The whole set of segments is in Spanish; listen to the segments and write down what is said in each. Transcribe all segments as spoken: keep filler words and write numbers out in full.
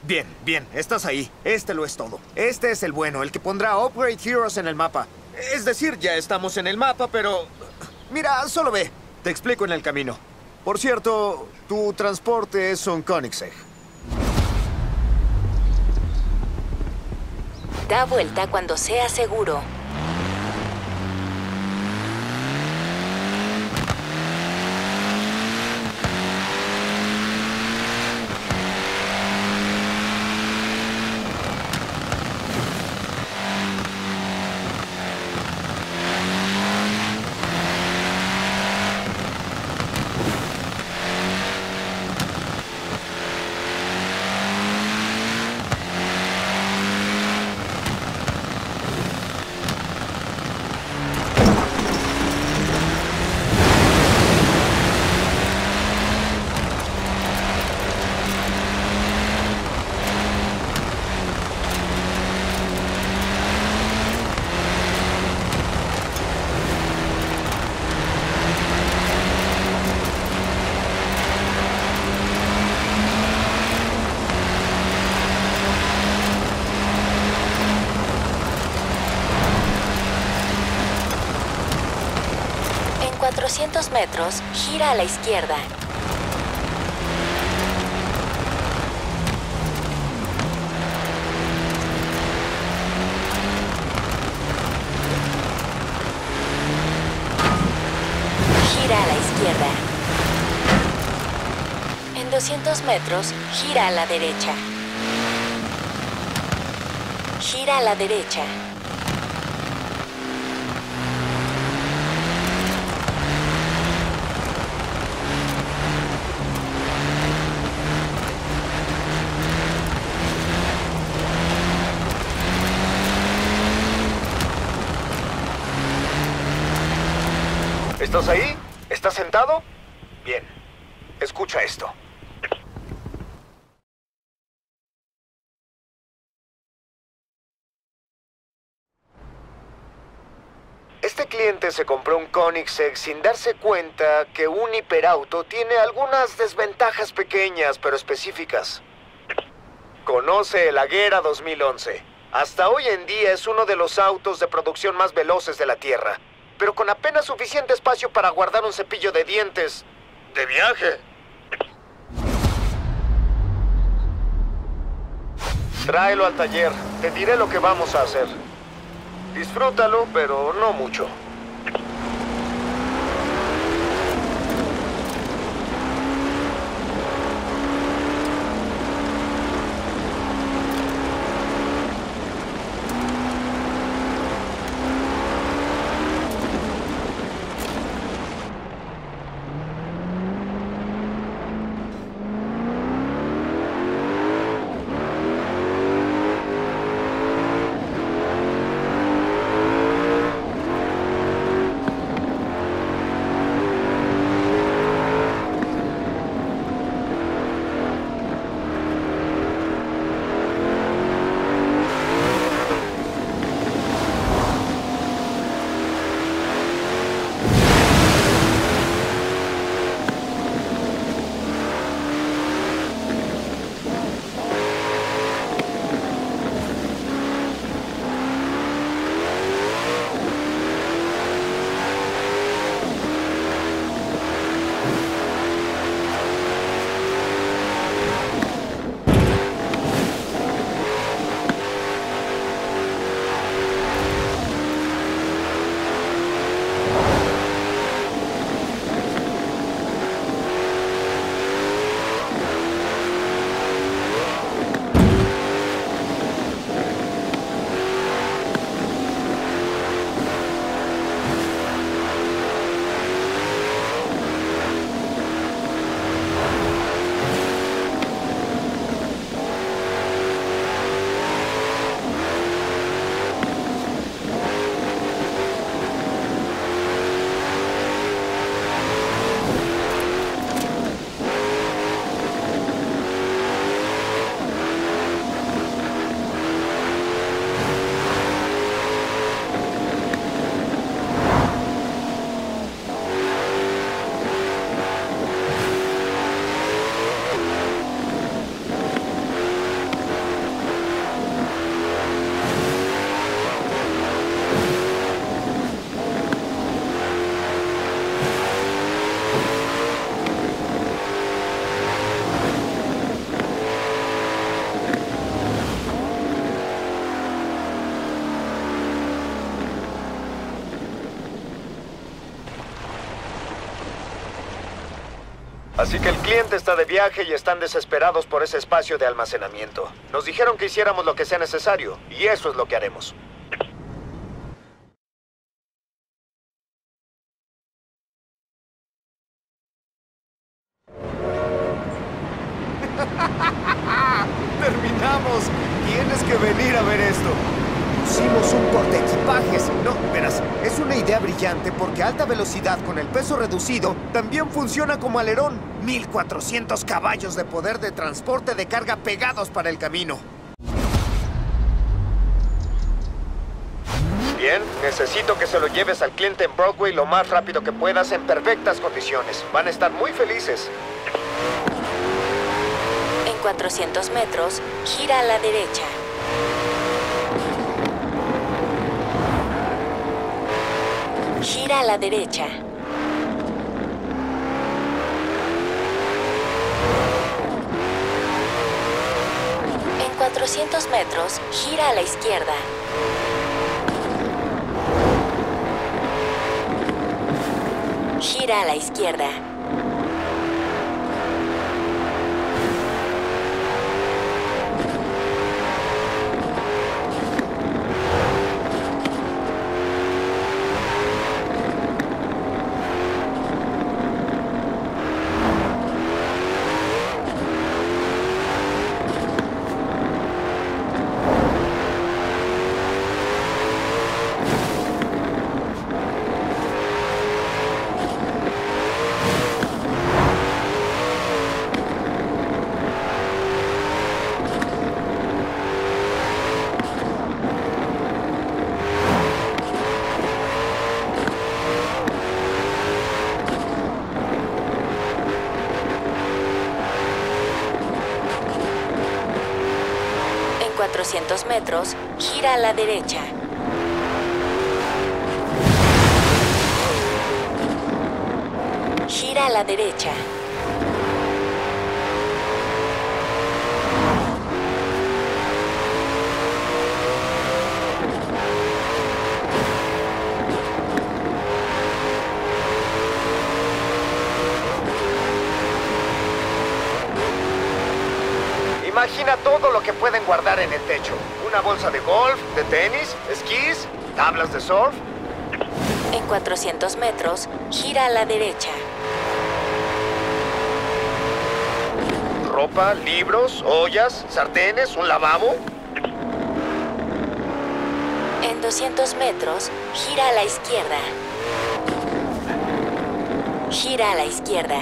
Bien, bien, estás ahí. Este lo es todo. Este es el bueno, el que pondrá Upgrade Heroes en el mapa. Es decir, ya estamos en el mapa, pero... Mira, solo ve. Te explico en el camino. Por cierto, tu transporte es un Koenigsegg. Da vuelta cuando sea seguro. cuatrocientos metros, gira a la izquierda. Gira a la izquierda. En doscientos metros, gira a la derecha. Gira a la derecha. ¿Estás ahí? ¿Estás sentado? Bien. Escucha esto. Este cliente se compró un Koenigsegg sin darse cuenta que un hiperauto tiene algunas desventajas pequeñas pero específicas. Conoce el Agera dos mil once. Hasta hoy en día es uno de los autos de producción más veloces de la Tierra, pero con apenas suficiente espacio para guardar un cepillo de dientes de viaje. Tráelo al taller. Te diré lo que vamos a hacer. Disfrútalo, pero no mucho. Así que el cliente está de viaje y están desesperados por ese espacio de almacenamiento. Nos dijeron que hiciéramos lo que sea necesario, y eso es lo que haremos. ¡Terminamos! Tienes que venir a ver esto. Pusimos un portaequipajes. No, verás, es una idea brillante porque alta velocidad con el peso reducido también funciona como alerón. mil cuatrocientos caballos de poder de transporte de carga pegados para el camino. Bien, necesito que se lo lleves al cliente en Broadway lo más rápido que puedas en perfectas condiciones. Van a estar muy felices. En cuatrocientos metros, gira a la derecha. Gira a la derecha. En cuatrocientos metros, gira a la izquierda. Gira a la izquierda. cuatrocientos metros, gira a la derecha. Gira a la derecha. Imagina todo lo que pueden guardar en el techo. Una bolsa de golf, de tenis, esquís, tablas de surf. En cuatrocientos metros, gira a la derecha. Ropa, libros, ollas, sartenes, un lavabo. En doscientos metros, gira a la izquierda. Gira a la izquierda.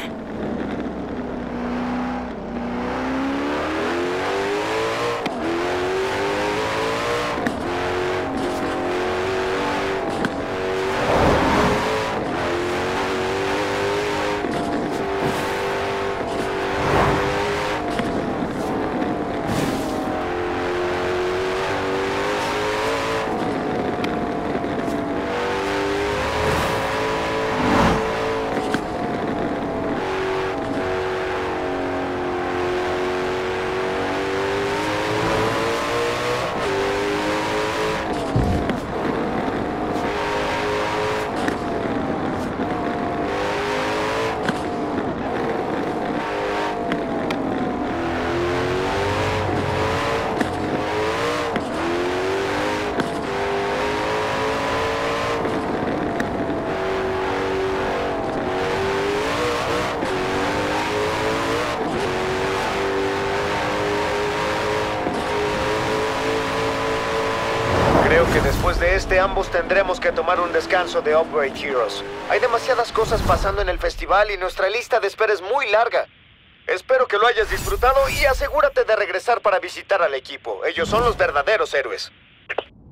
Creo que después de este ambos tendremos que tomar un descanso de Upgrade Heroes. Hay demasiadas cosas pasando en el festival y nuestra lista de espera es muy larga. Espero que lo hayas disfrutado y asegúrate de regresar para visitar al equipo. Ellos son los verdaderos héroes.